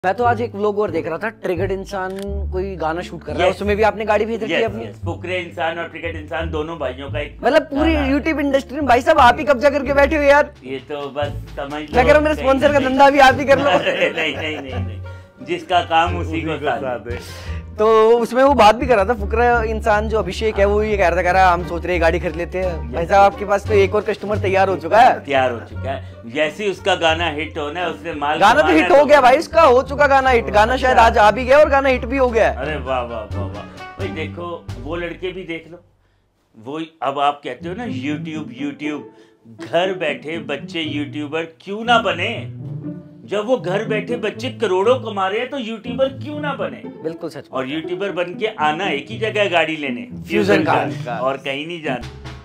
मैं तो आज एक व्लॉग और देख रहा था, ट्रिगर्ड इंसान कोई गाना शूट कर रहा है, उसमें भी आपने गाड़ी भेज रखी है अपनी। फुकरे इंसान और ट्रिगर्ड इंसान दोनों भाइयों का एक मतलब पूरी यूट्यूब इंडस्ट्री में भाई साहब आप ही कब्जा करके बैठे हो यार। ये तो बस समझ लो। मैं कह रहा हूँ मेरे स्पॉन्सर का धंधा भी आप ही कर लो। नहीं, जिसका काम उसी को साथ है। तो उसमें वो बात भी कर रहा था, फुकरा इंसान जो अभिषेक है वो ये कह रहा हम सोच रहे हैं गाड़ी खरीद लेते हैं। भाई साहब आपके पास तो एक और कस्टमर तैयार हो चुका है। जैसे उसका गाना हिट होना है, उसने माल गाना तो हिट हो गया भाई, उसका हो चुका गाना हिट। गाना शायद आज आ भी गया और गाना हिट भी हो गया। अरे वाह वाह वाह वाह भाई, देखो वो लड़के भी देख लो। वो अब आप कहते हो ना यूट्यूब, घर बैठे बच्चे यूट्यूबर क्यों ना बने। जब वो घर बैठे बच्चे करोड़ों कमा रहे हैं तो यूट्यूबर क्यों ना बने। बिल्कुल सच। और यूट्यूबर बन के आना एक ही जगह गाड़ी लेने, फ्यूजन कार, और कहीं नहीं जाना।